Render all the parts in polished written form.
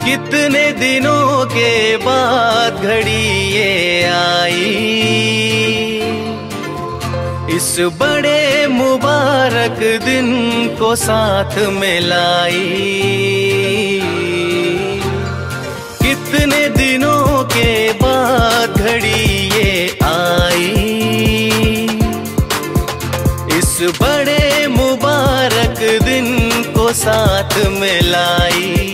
कितने दिनों के बाद घड़ी ये आई, इस बड़े मुबारक दिन को साथ में लाई। कितने दिनों के बाद घड़ी ये आई, इस बड़े मुबारक दिन को साथ में लाई।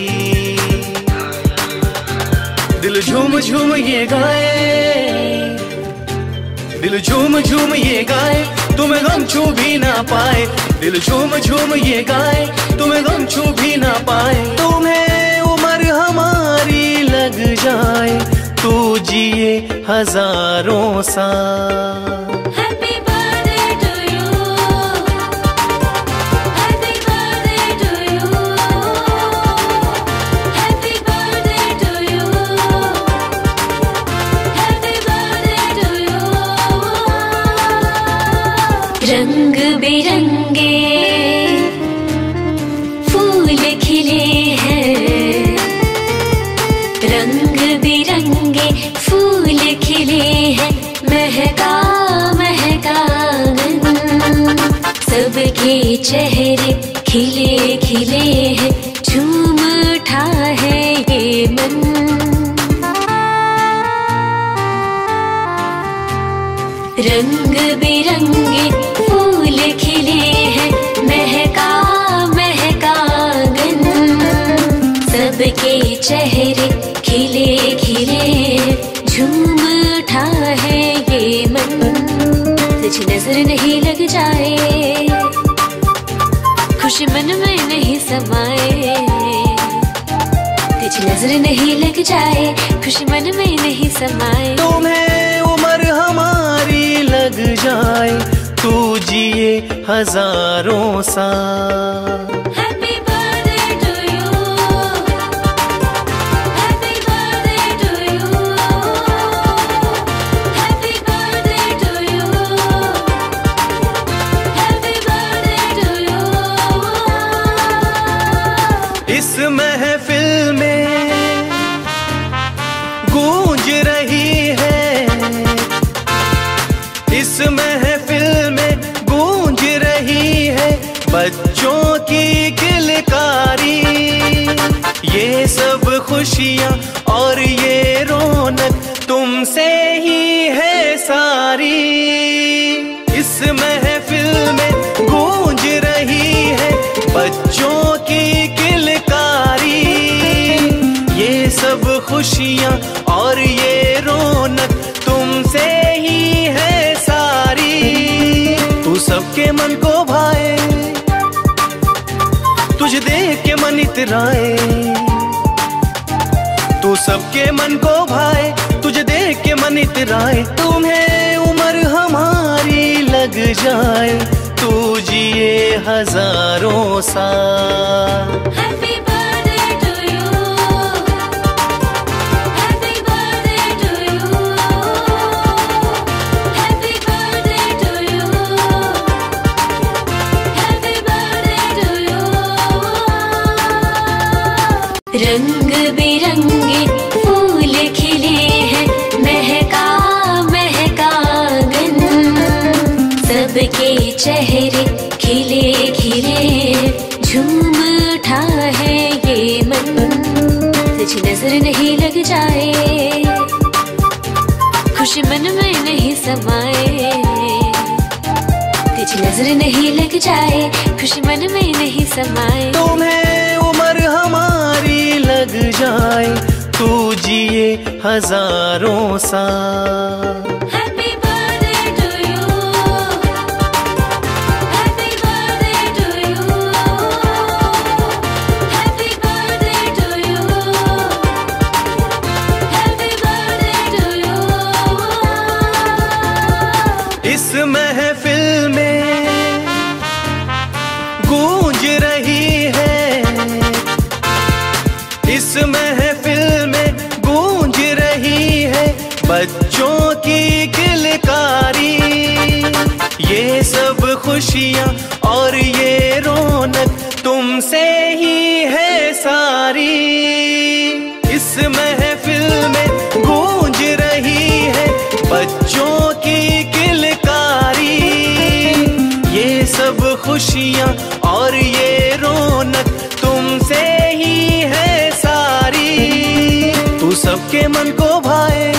दिल झूम झूम ये गाए, दिल झूम झूम ये गाए, तुम्हें गम छू भी ना पाए। दिल झूम झूम ये गाए, तुम्हें गम छू भी ना पाए। तुम्हें उम्र हमारी लग जाए, तू जिए हजारों साल। रंग बिरंगे फूल खिले हैं, रंग बिरंगे फूल खिले हैं, महका महका आंगन, सबके चेहरे खिले खिले हैं, झूम उठा है ये मन। रंग बिरंगे फूल खिले हैं, महका महका आंगन, सबके चेहरे खिले खिले, झूम उठा है ये मन। तुझ नजर नहीं लग जाए, खुशी मन में नहीं समाए। तुझ नजर नहीं लग जाए, खुशी मन में नहीं समाए। तुम्हें उम्र हमारी लग जाए, तू जिए हजारों साल। Happy birthday to you, happy birthday to you, happy birthday to you, happy birthday to you। इस महफिल में गूंज रही है, इस महफिल में गूंज रही है बच्चों की किलकारी। ये सब खुशियाँ और ये रौनक तुमसे ही है सारी। इस महफिल में गूंज रही है बच्चों की किलकारी। ये सब खुशियाँ और ये रौनक तुमसे ही है सारी। तू सबके मन को भाए, तुझ देख के मन इतराए। तू सबके मन को भाए, तुझ देख के मन इतराए। तुम्हें उम्र हमारी लग जाए, तू जिए हजारों साल। Happy birthday to you, happy birthday to you, happy birthday to you, happy birthday to you। रंग बिरंगे फूल खिले हैं, महका महका आंगन, सबके चेहरे खिले खिले, झूम उठा है ये मन। तुझ नजर नहीं लग जाए, खुशी मन में नहीं समाए। तुझ नजर नहीं लग जाए, खुशी मन में नहीं समाए। तुम्हें उम्र हमारी लग जाए, तू जिए हजारों साल। Happy birthday to you, happy birthday to you, happy birthday to you, happy birthday to you। इस महफिल में गूंज रही है, इस महफिल में गूंज रही है बच्चों की किलकारी। ये सब खुशियाँ और ये रौनक तुमसे ही है सारी। खुशियाँ और ये रौनक तुमसे ही है सारी। तू सबके मन को भाए,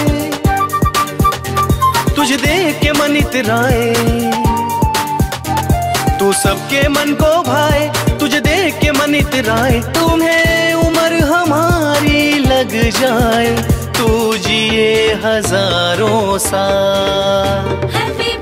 तुझे देख के मन इतराए। तू सबके मन को भाए, तुझे देख के मन इतराए। तुम्हें उम्र हमारी लग जाए, तू जिए हजारों साल। Happy